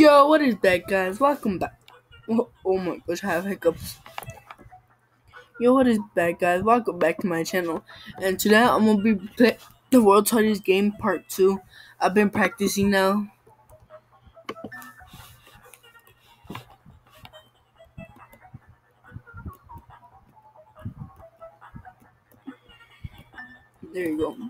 Yo, what is that, guys? Welcome back. Oh my gosh, I have hiccups. Yo, what is that, guys? Welcome back to my channel. And today I'm gonna be playing the World's Hardest Game Part 2. I've been practicing now. There you go.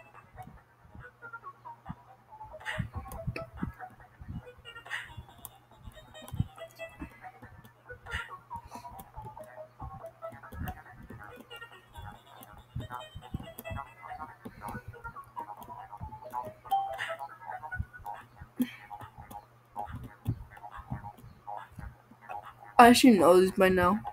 I should know this by now.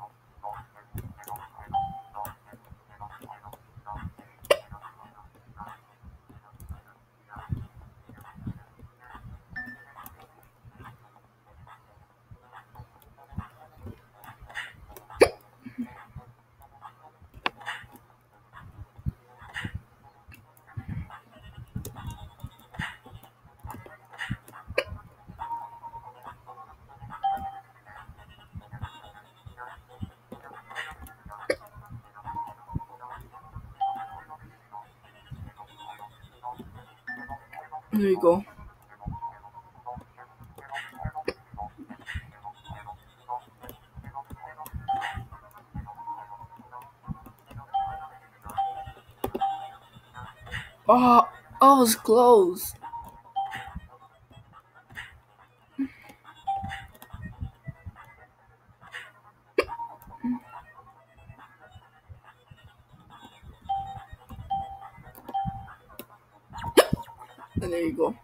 There you go. Oh, I was close. And there you go.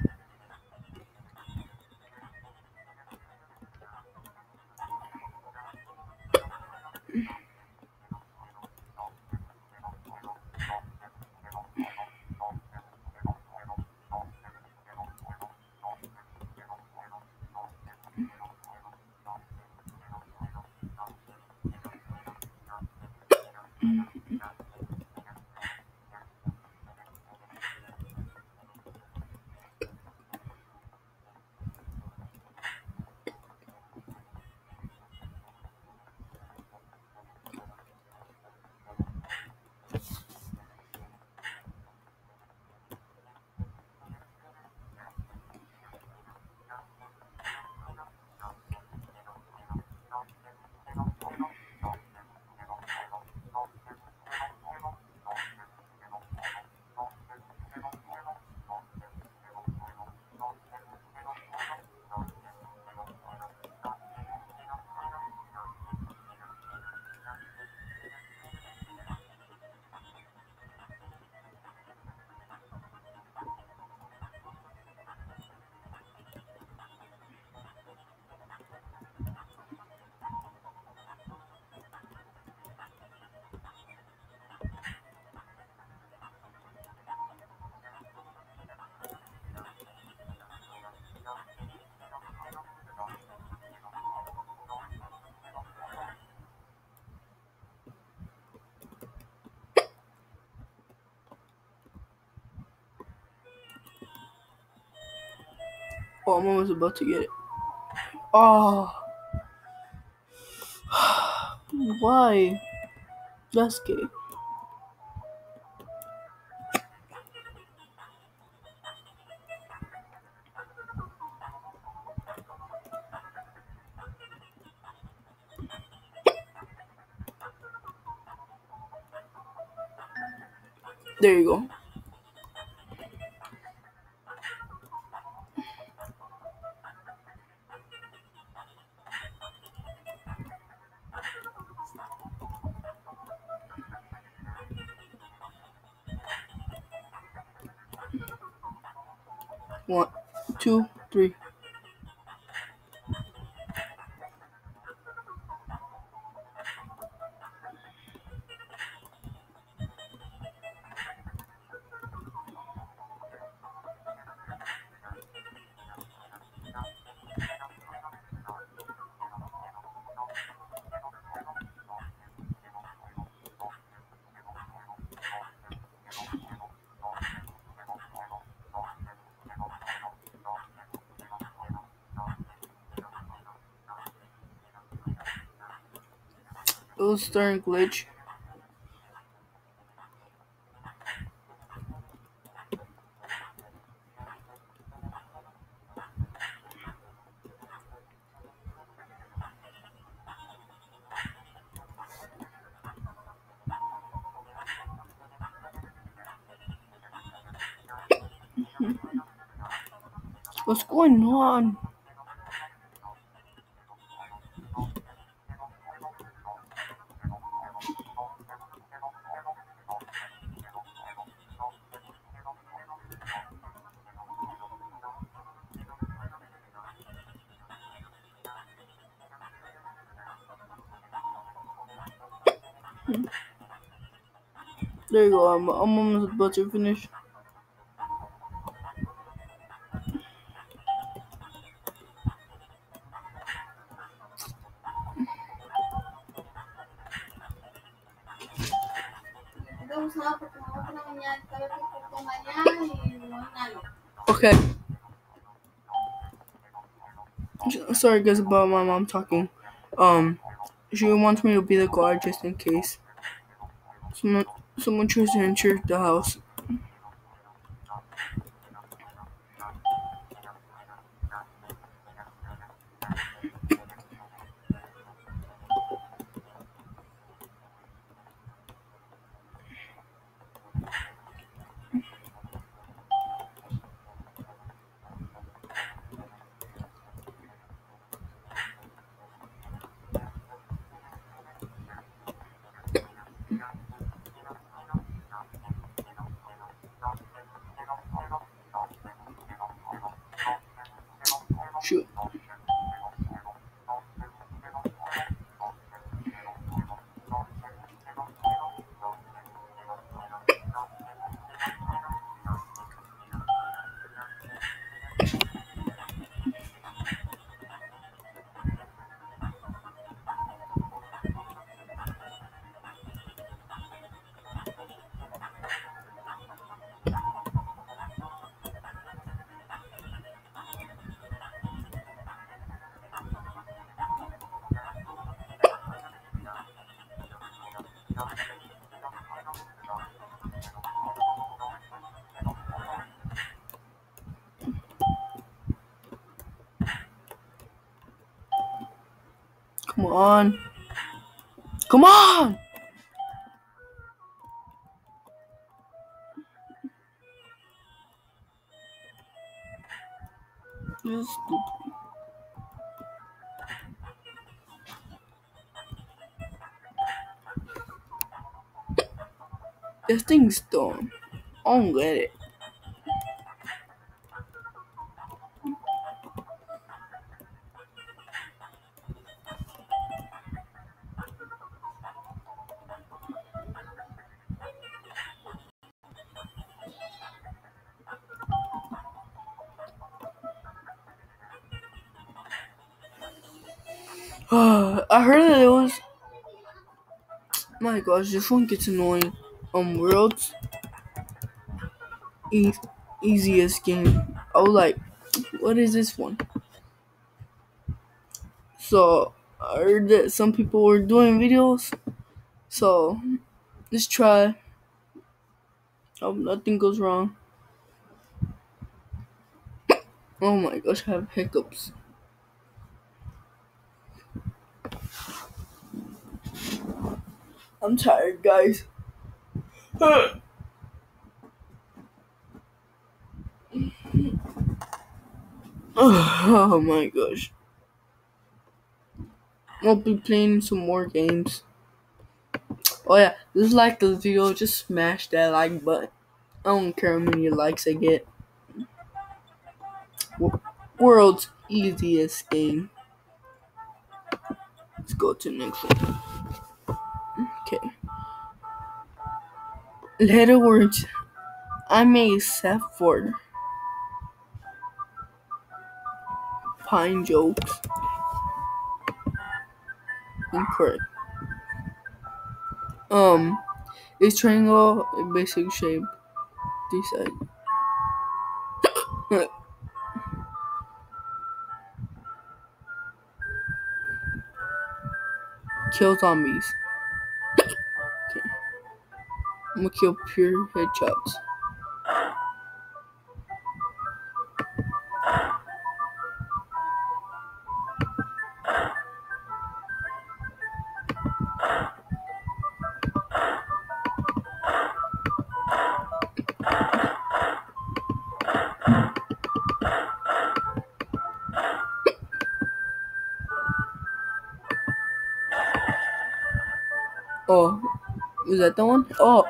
Oh, I'm almost about to get it. Oh, why? Just kidding. There you go. One, two, three. was starting to glitch. What's going on? There you go. I'm almost about to finish. Okay. Sorry guys about my mom talking. She wants me to be the guard just in case someone tries to enter the house. Shoot. Come on. Come on! This is stupid. This thing's dumb. I don't get it. I heard that it was. My gosh, this one gets annoying. World's easiest game. I was like, what is this one? So I heard that some people were doing videos. So let's try. Hope nothing goes wrong. Oh my gosh, I have hiccups. I'm tired, guys. Oh my gosh. I'll be playing some more games. Oh yeah, just like the video, just smash that like button. I don't care how many likes I get. World's easiest game. Let's go to the next one. Okay. Letter words. I made except for pine jokes. Incorrect. Is triangle a basic shape? Decide. Kill zombies. I'm gonna kill pure headshots. Oh, is that the one? Oh,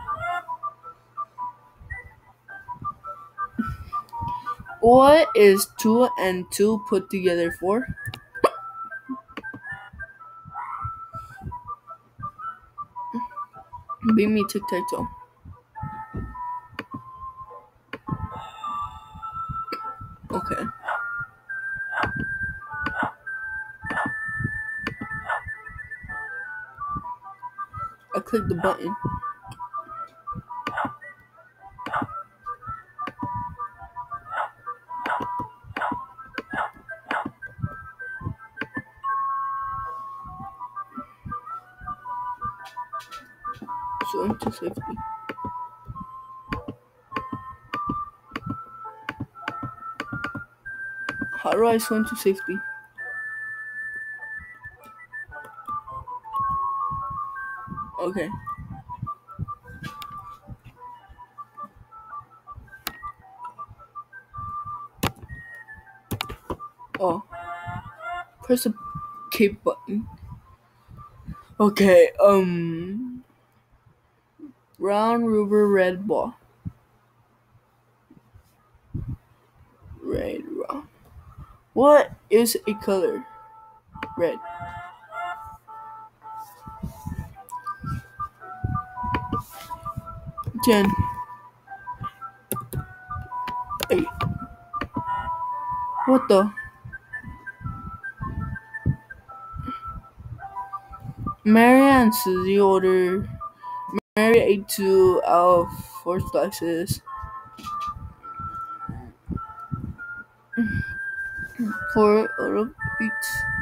what is 2 and 2 put together for? Beat me tic-tac-toe. Okay. I clicked the button. Swim to safety. How do I swim to safety? Okay. Oh. Press the cape button. Okay, round rubber red ball. Red round. What is a color? Red. 10. 8. What the? Mary and Susie order. Mary ate 2 out of 4 slices. 4 out of 8.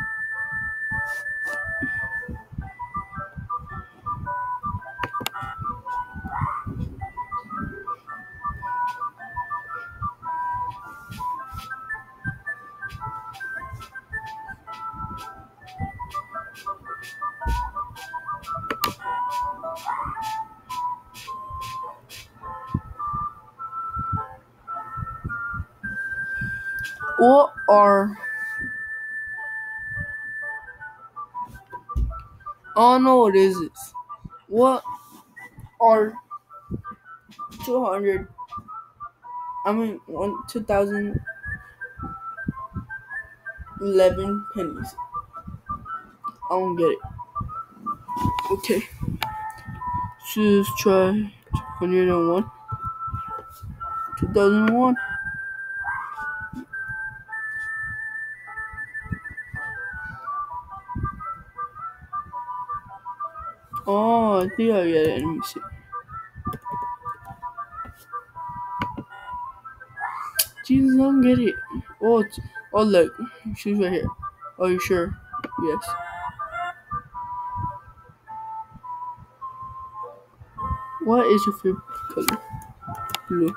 What are... Oh no, what is this? What are 200... 2011 pennies? I don't get it. Okay. So let's try 201. 2001. Oh, I think I get it. Let me see. Jesus, I don't get it. Oh, look. She's right here. Are you sure? Yes. What is your favorite color? Blue.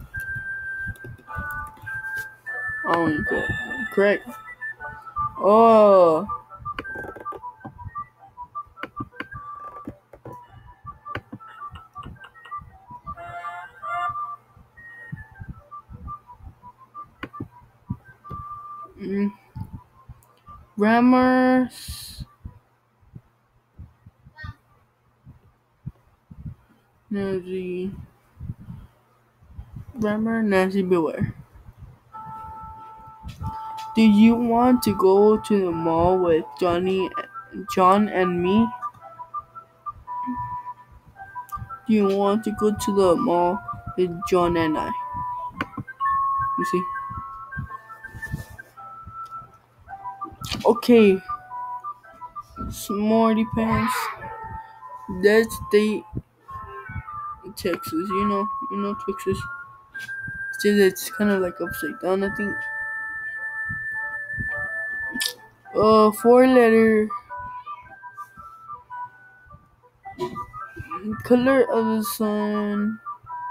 I don't get it. Correct. Oh. Grammar. Nancy. Grammar. Nancy Beware. Do you want to go to the mall with John and me? Do you want to go to the mall with John and I? You see? Okay. Smarty Pants. That's the Texas, you know Texas. It's just it's kind of like upside down, I think. 4-letter Color of the sun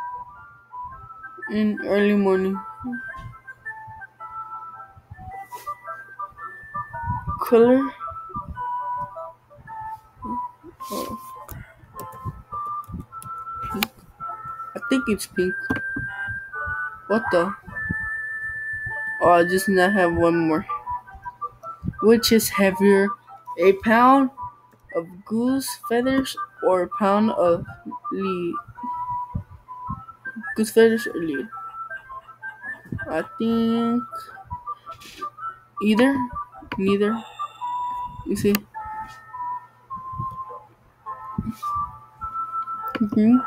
in early morning. Color? Oh, I think it's pink. What the? Oh, I just now have one more. Which is heavier, a pound of goose feathers or a pound of lead? Goose feathers or lead? I think either, neither. You see? Mhm.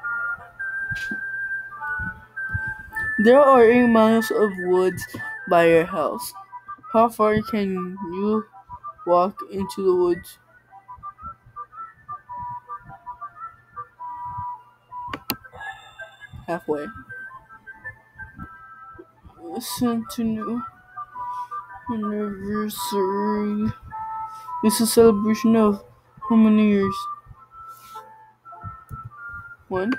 There are 8 miles of woods by your house. How far can you walk into the woods? Halfway. Centennial anniversary. It's a celebration of how many years? One.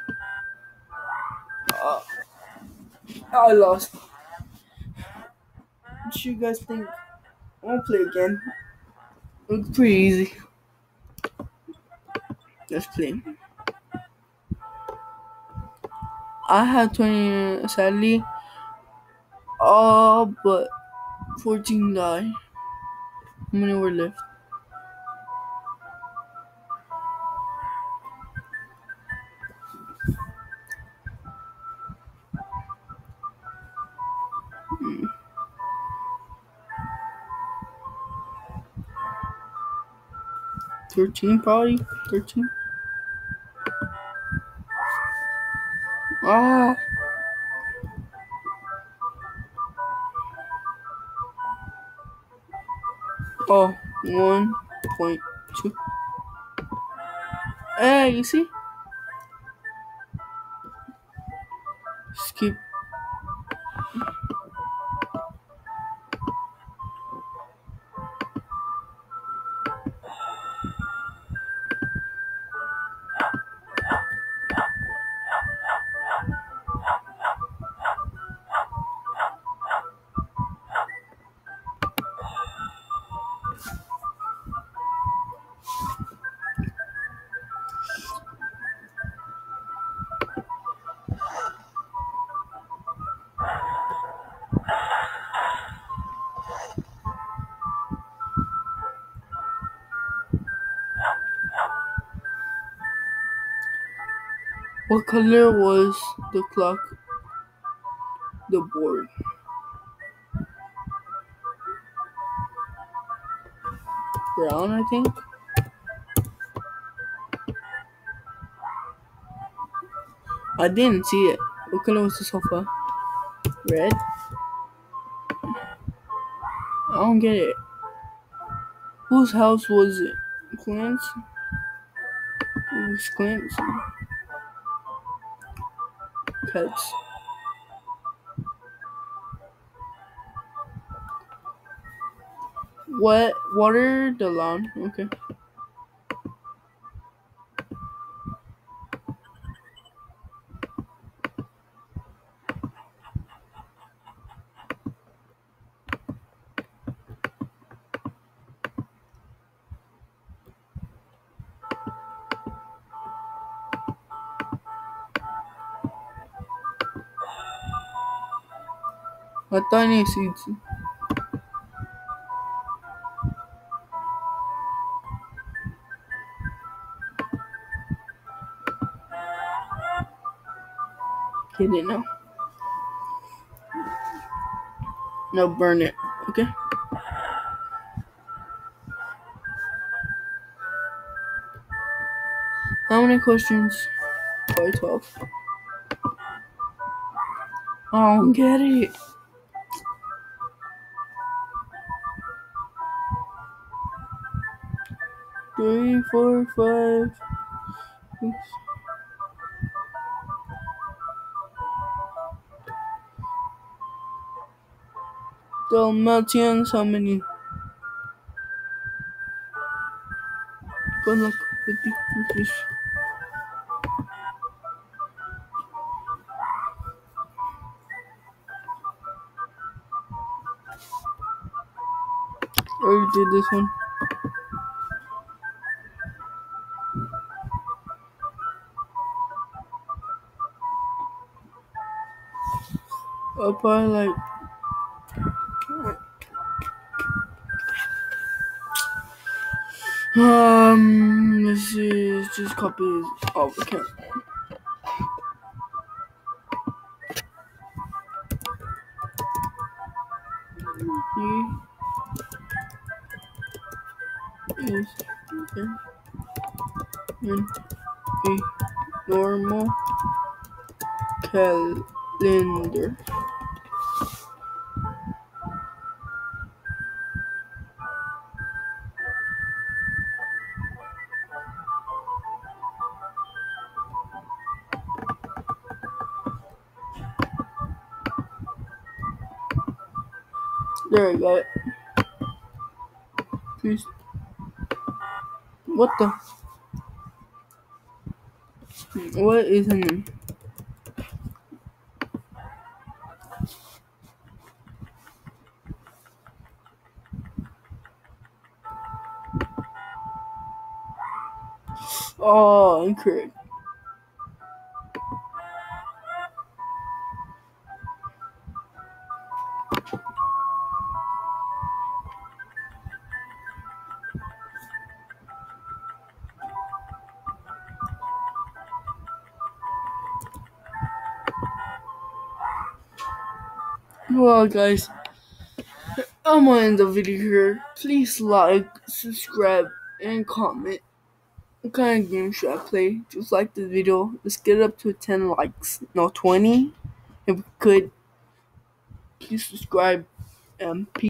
Uh, I lost. What do you guys think? I won't play again. It's pretty easy. Let's play. I had 20, sadly, all but 14 died. How many were left? 13 probably. 13. Ah. Oh, 1.2. Hey, you see? Skip. What color was the clock? The board. Brown, I think. I didn't see it. What color was the sofa? Red? I don't get it. Whose house was it? Clint's? It was Clint's. Pets. What? Water the lawn. Okay. I thought I need seeds. Get it now. No, burn it. Okay. How many questions? Probably 12. I don't get it. 3, 4, 5, 6. Dalmatians, how many? Good luck. 50. I already did this one. I'll probably like. Let's see. Just copy this. Oh, okay. He is in a normal calendar. There I got it. Please. What the? What is her name? Oh, incorrect. Well, guys, I'm gonna end the video here. Please like, subscribe, and comment. What kind of game should I play? Just like the video. Let's get it up to 10 likes. No, 20. If we could, please subscribe and peace.